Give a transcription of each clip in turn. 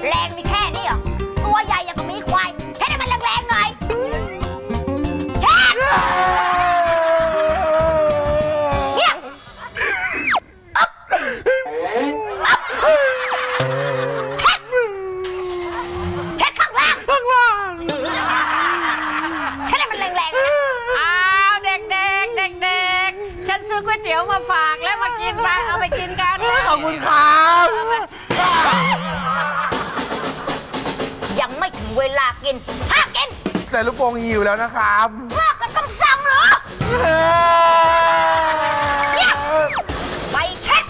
แรงมีแค่นี้เหรอตัวใหญ่อย่างกับมีควายใช้ให้มันแรงๆหน่อยเช็ดเงียบเช็ดข้างล่างใช้ให้มันแรงๆนะอ้าวเด็กๆฉันซื้อก๋วยเตี๋ยวมาฝากแล้วมากินไปเอาไปกินกันขอบคุณครับยังไม่ถึงเวลากินห้ามกินแต่ลูกโป่งหิวแล้วนะครับเลิกกันคำสั่งเหรอเนี่ยไปเช็ด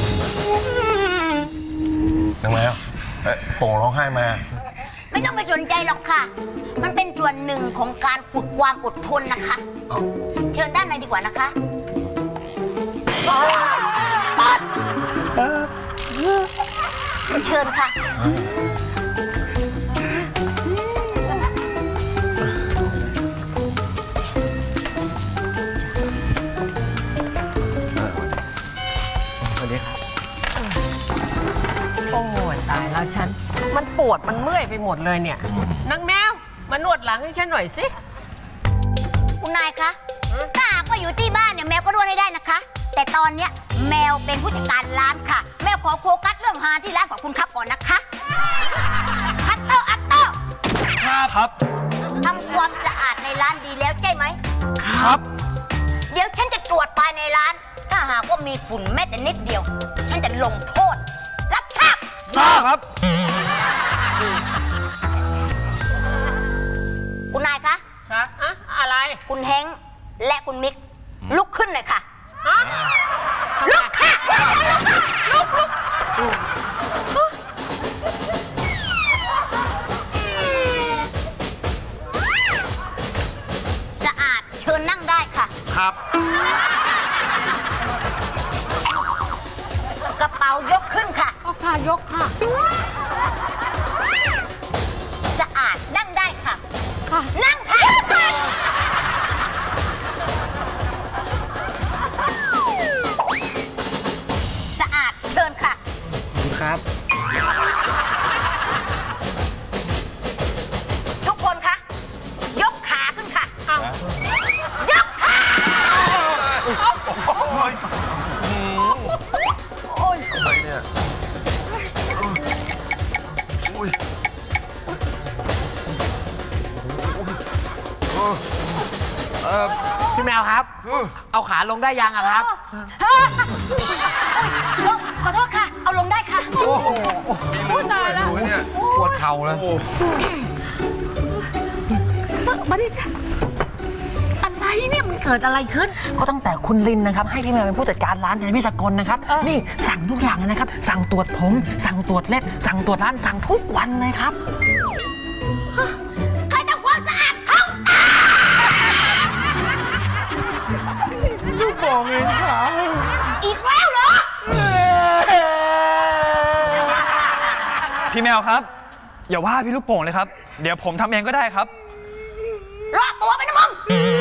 ทำไมอ่ะโป่งร้องไห้มาไม่ต้องไปสนใจหรอกค่ะมันเป็นส่วนหนึ่งของการฝึกความอดทนนะคะเชิญด้านในดีกว่านะคะเชิญค่ะโอ้ยตายแล้วฉันมันปวดมันเมื่อยไปหมดเลยเนี่ยนางแมวมานวดหลังให้ฉันหน่อยสิคุณนายคะถ้าหากว่าอยู่ที่บ้านเนี่ยแมวก็นวดให้ได้นะคะแต่ตอนเนี้ยแมวเป็นผู้จัดการร้านค่ะแมวขอโฟกัสเรื่องหาที่ร้านของคุณครับก่อนนะคะอัตโต้ครับทำความสะอาดในร้านดีแล้วใช่ไหมครับเดี๋ยวฉันจะตรวจภายในร้านถ้าหากว่ามีฝุ่นแม้แต่นิดเดียวฉันจะลงโทษรับทราบครับคุณนายคะอะไรคุณเฮงและคุณมิกลุกขึ้นหน่อยค่ะลุกค่ะลุกสะอาดเชิญนั่งได้ค่ะครับกระเป๋ายกขึ้นค่ะค่ะยกค่ะสะอาดนั่งได้ค่ะนั่งค่ะสะอาดเชิญค่ะครับทุกคนคะยกขาขึ้นค่ะยกขาโอ้ยอะไรเนี่ยพี่แมวครับเอาขาลงได้ยังอะครับขอโทษค่ะเอาลงได้ค่ะโอ้โหตายแล้วปวดเข่าเลยมาดิอะไรเนี่ยมันเกิดอะไรขึ้นก็ตั้งแต่คุณลินนะครับให้พี่แมวเป็นผู้จัดการร้านแทนพี่สกลนะครับนี่สั่งทุกอย่างเลยนะครับสั่งตรวจผมสั่งตรวจเล็บสั่งตรวจร้านสั่งทุกวันเลยครับใครทำความสะอาดเขาลูกบอกเองค่ะอีกแล้วเหรอพี่แมวครับอย่าว่าพี่ลูกโป่งเลยครับเดี๋ยวผมทำเองก็ได้ครับรอตัวไปนะมึง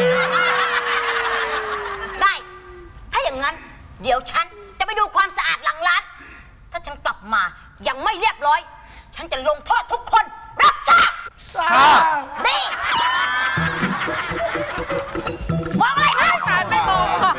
ได้ถ้าอย่างนั้นเดี๋ยวฉันจะไปดูความสะอาดหลังร้านถ้าฉันกลับมายังไม่เรียบร้อยฉันจะลงโทษทุกคนรับทราบดีมองอะไรคะไม่มองค่ะ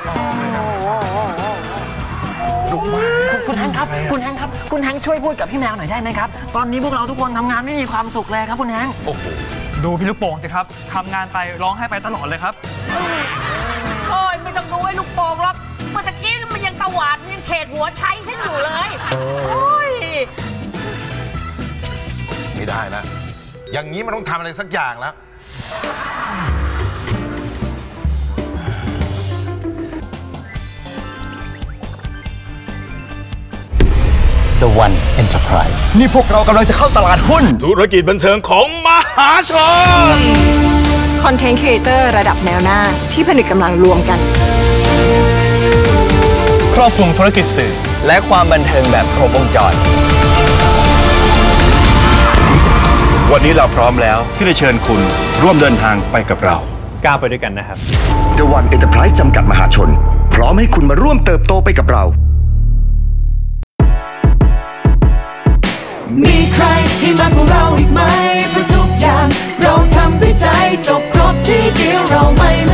คุณแฮงครับคุณแฮงครับคุณแฮงช่วยพูดกับพี่แมวหน่อยได้ไหมครับตอนนี้พวกเราทุกคนทำงานไม่มีความสุขเลยครับคุณแฮงโอ้โหดูพี่ลูกโป่งสิครับทำงานไปร้องไห้ไปตลอดเลยครับโอ้ยไม่ต้องดูไอ้ลูกโป่งหรอกเมื่อกี้มันยังตวาดยังเฉดหัวใช้ฉันอยู่เลยโอ้ยไม่ได้นะอย่างนี้มันต้องทำอะไรสักอย่างแล้ว The One Enterprise นี่พวกเรากำลังจะเข้าตลาดหุ้นธุรกิจบันเทิงของมหาชนคอนเทนต์ครีเอเตอร์ระดับแนวหน้าที่ผนึกกำลังรวมกันครอบคลุมธุรกิจสื่อและความบันเทิงแบบครบวงจรวันนี้เราพร้อมแล้วที่จะเชิญคุณร่วมเดินทางไปกับเราก้าวไปด้วยกันนะครับ The One Enterprise จำกัดมหาชนพร้อมให้คุณมาร่วมเติบโตไปกับเรามีใครให้มากกว่าเราอีกไหมเพราะทุกอย่างเราทำด้วยใจจบครบที่เดียวเราไม่